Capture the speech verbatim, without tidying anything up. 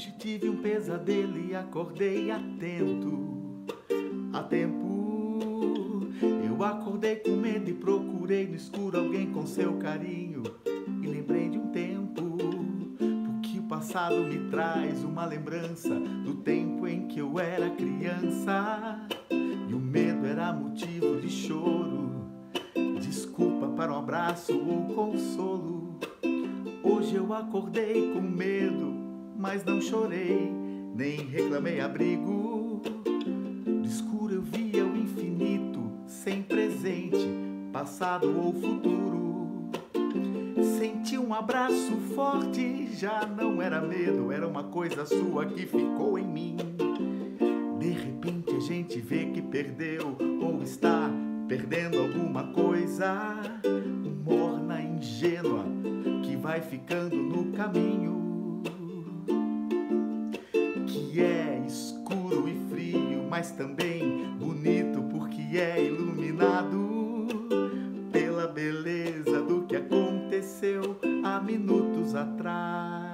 Hoje tive um pesadelo e acordei atento, a tempo. Eu acordei com medo e procurei no escuro alguém com seu carinho. E lembrei de um tempo, porque o passado me traz uma lembrança do tempo em que eu era criança. E o medo era motivo de choro, desculpa para um abraço ou consolo. Hoje eu acordei com medo, mas não chorei, nem reclamei abrigo. No escuro eu via o infinito, sem presente, passado ou futuro. Senti um abraço forte, já não era medo, era uma coisa sua que ficou em mim. De repente a gente vê que perdeu, ou está perdendo alguma coisa, morna, ingênua, que vai ficando no caminho, que é escuro e frio, mas também bonito porque é iluminado pela beleza do que aconteceu há minutos atrás.